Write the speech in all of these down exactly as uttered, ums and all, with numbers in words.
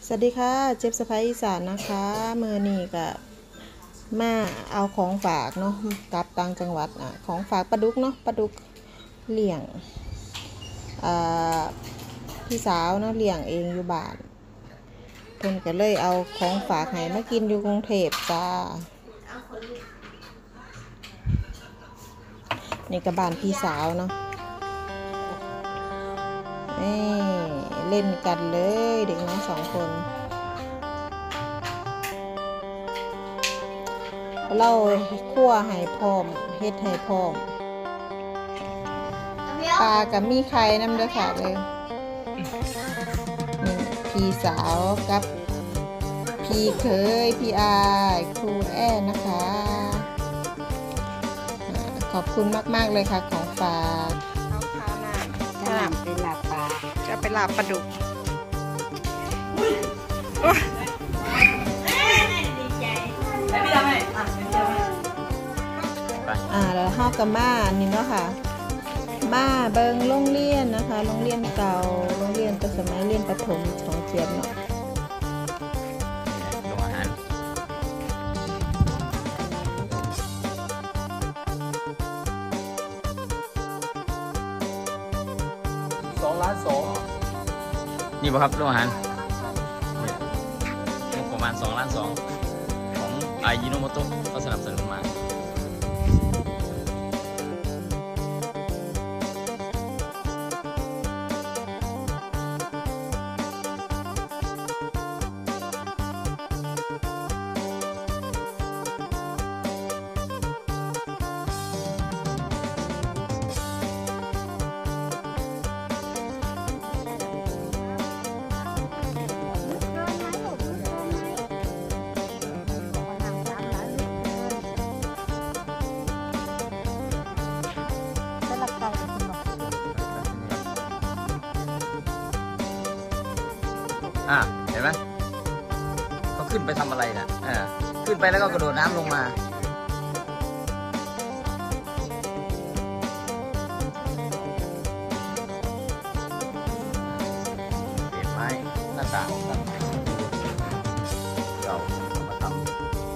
สวัสดีค่ะเจ็บสะพ้ายอีสานนะคะมือนี่กับมาเอาของฝากเนาะกลับต่างจังหวัดอ่ะของฝากปลาดุกเนาะปลาดุกเลี้ยงอ่าพี่สาวเนาะเลี้ยงเองอยู่บ้านเพิ่นก็เลยเอาของฝากให้มากินอยู่กรุงเทพจ้านี่กับบ้านพี่สาวเนาะนี่เล่นกันเลยเด็กน้อยสองคนเราคั่วให้พร้อมเฮ็ดให้พร้อมปลากับมีไข่น้ำเด้อค่ะเลยนี่พี่สาวกับพี่เคยพี่อายครูแอนนะคะขอบคุณมากๆเลยค่ะของฝากข้าวน้ำเป็นลาบปลาจะเป็นลาบปลาดุกอ่าแล้วห้าวกับม่านี่เนาะค่ะม่าเบิงโรงเรียนนะคะโรงเรียนเก่าโรงเรียนแต่สมัยเรียนประถมของเจียมเนาะโรงอาหารสองล้านสองนี่ป่ะครับโรงอาหารงบประมาณสองล้านสองของไอยิโนโมโตะเขาสนับสนุนมาอ่ะเห็นไหมเขาขึ้นไปทำอะไรนะอ่าขึ้นไปแล้วก็กระโดดน้ำลงมาเห็นไหมหน้าต่างครับเราเอามาทำ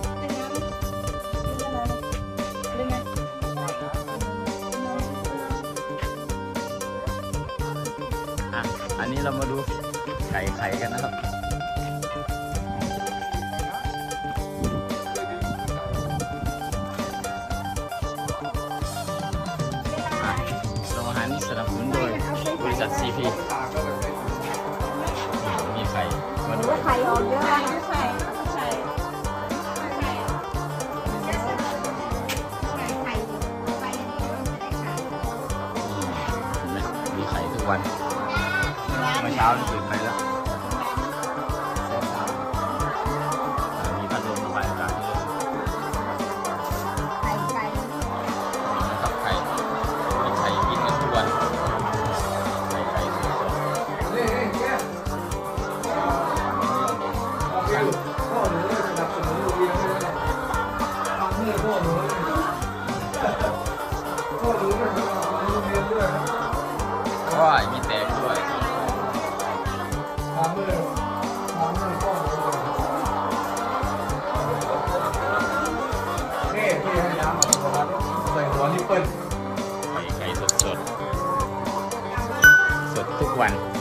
อ่ะอันนี้เรามาดูไก่ไข่กันนะครับโรงอาหารนี้สนับสนุนโดยบริษัท ซี พี มีไข่มาดูไข่ออกเยอะเลยไข่มีไข่ทุกวันเมื่อเช้าตื่นไปแล้วมีพัดลมระบายอากาศเลยนะครับไข่มีไข่กินกันทุกวันไข่ไข่สดๆพ่อหนูสนับสนุนโรงเรียนเลยทำเพื่อพ่อหนูพ่อหนูสนับสนุนโรงเรียนด้วยว้ายมีแตกด้วยทำเพื่อทำเพื่อพ่อหนูเท่เท่ให้น้ำมันนะครับใส่หัวนิปเปิลไข่ไก่สดสดสดทุกวัน